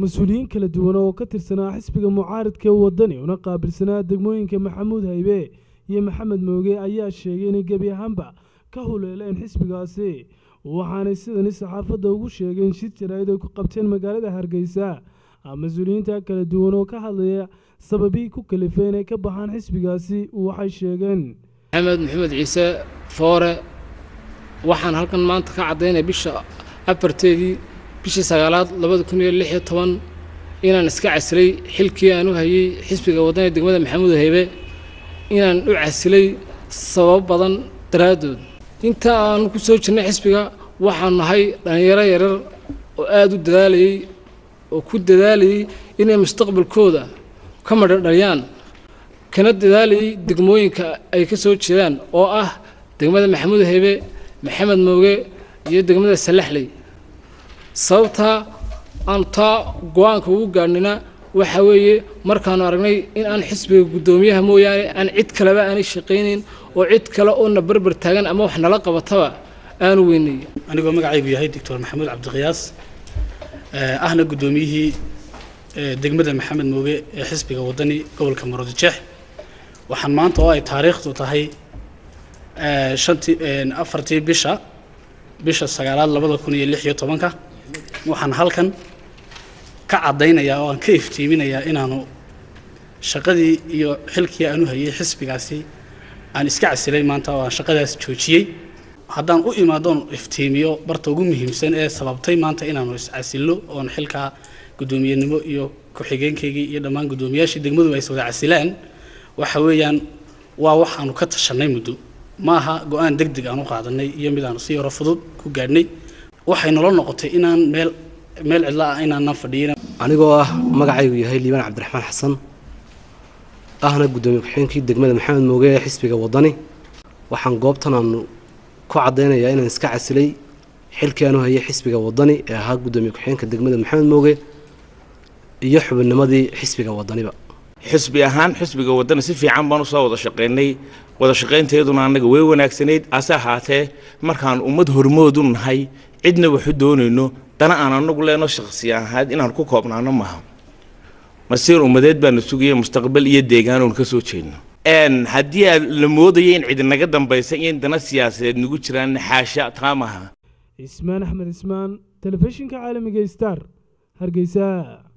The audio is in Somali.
مسؤولين kala duwan oo ka tirsanaa xisbiga mucaaradka wadani una qaabilsanaa degmooyinka Maxamuud Haybe iyo Maxamed Mooge ayaa sheegay in gabi ahaanba ka huleeleen xisbigaasi waxaana sidoo saxaafadda ugu sheegeen shir jaraa'id ay ku qabteen magaalada Hargeysa mas'uuliyiinta kala duwan oo ka hadlaya sababii ku kalifeen ay ka baxaan xisbigaasi waxay sheegeen maxamed ciise foore waxaan halkan maanta ka cadeynay bisha afarteedii bishii 9aad 2016 inaan iska caslay xilkii aan u hayay xisbiga wadani degmada Maxamuud Haybe inaan u caslay sabab badan daraadood inta aan ku soo jirnay xisbiga waxaan nahay dhalinyaro yaryar oo aad u dadaalayay oo ku dadaalayay inay mustaqbalkooda ka madhaliyaan kana dadaalayay degmooyinka ay ka soo jeedaan oo ah degmada Maxamuud Haybe Maxamed Mooge iyo degmada Salaxley sababta aan taa go'aanka ugu gaarnina waxa weeye markaan aragnay in aan xisbiga gudoomiyaha mooyaane aan cid kale aan shaqeynin oo cid kale oo na barbar taagan ama wax nala qabataba aan weynay anigoo magacaygu yahay Dr. Maxamuud Cabdiqiyaas ahna gudoomiyihii degmada Maxamed Mooge ee xisbiga wadani gobolka Maroodijeex waxaan maanta oo ay taariikhdu tahay 4 bisha 9aad 2016 waxaan halkan ka cadeynayaa oo aan ka iftiiminayaa inaanu shaqadii iyo xilkii aanu hayay xisbigaasi aan iska casilay maanta oo aan shaqadaas joojiyay haddaan u imaadoon iftiimiyo barta ugu muhiimsan ee sababtay maanta inaanu is casilo oo xilka gudoomiyenimo iyo ku-xigeenkaygii iyo dhammaan gudoomiyaashii degmadu ay soo casilaan waxa weeyaan waa waxaanu ka tashanay muddo maaha go'aan degdeg aan u qaadanay iyo mid aan si yaro fudud ku gaadhnay waxay nolol noqotay inaan meel cidla ah inaan fadhiino anigoo ah magacaygu yahay Liibaan Cabdiraxmaan Xasan ahna gudoomiye ku-xigeenkii degmada Maxamed Mooge ee xisbiga wadani waxaan goobtan aan ku cadeynayaa inaan iska casilay xilkii aan u hayay xisbiga wadani ee ahaa gudoomiye ku-xigeenka degmada Maxamed Mooge iyo xubinnimadii xisbiga wadaniba xisbi ahaan xisbiga wadani si fiican baan u soo wada shaqeynay wada shaqeynteeduna anaga way wanaagsanayd asa haatee markaan ummad hormood u nahay cidna wuxuu doonayno dana aan anagu leeno shakhsi ahaan inaan ku koobnaano maaha masiir ummadeed baan sugayay mustaqbal iyo deegaan oo ka soo jeedno haddii la moodayo in cid naga dambaysan in dana siyaasadeed nagu jiraan xaasha taamaha Ismaan Axmed Ismaan telefishinka caalamiga Star Hargeysa